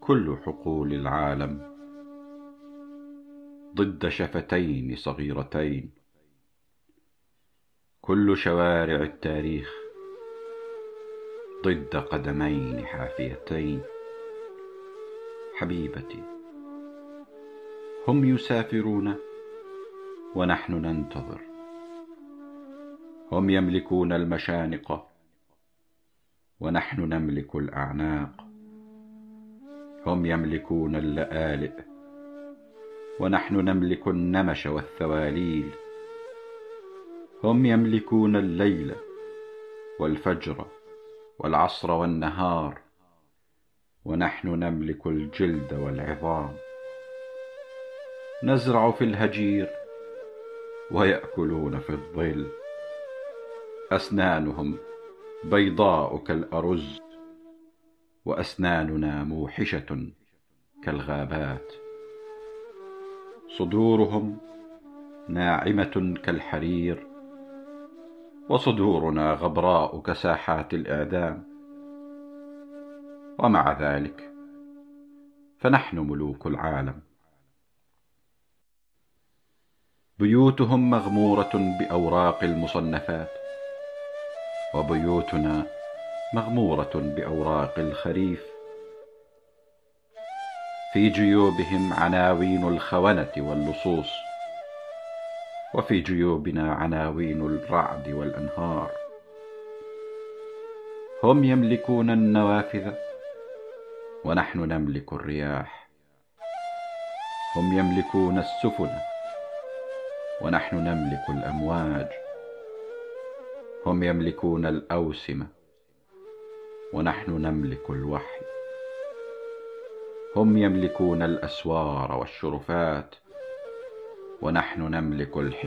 كل حقول العالم ضد شفتين صغيرتين، كل شوارع التاريخ ضد قدمين حافيتين. حبيبتي، هم يسافرون ونحن ننتظر، هم يملكون المشانق ونحن نملك الأعناق، هم يملكون اللآلئ ونحن نملك النمش والثواليل، هم يملكون الليل والفجر والعصر والنهار ونحن نملك الجلد والعظام. نزرع في الهجير ويأكلون في الظل، أسنانهم بيضاء كالأرز وأسناننا موحشة كالغابات. صدورهم ناعمة كالحرير وصدورنا غبراء كساحات الإعدام، ومع ذلك فنحن ملوك العالم. بيوتهم مغمورة بأوراق المصنفات، وبيوتنا مغمورة بأوراق الخريف. في جيوبهم عناوين الخونة واللصوص، وفي جيوبنا عناوين الرعد والأنهار. هم يملكون النوافذ ونحن نملك الرياح، هم يملكون السفن ونحن نملك الأمواج، هم يملكون الأوسمة ونحن نملك الوحي، هم يملكون الأسوار والشرفات ونحن نملك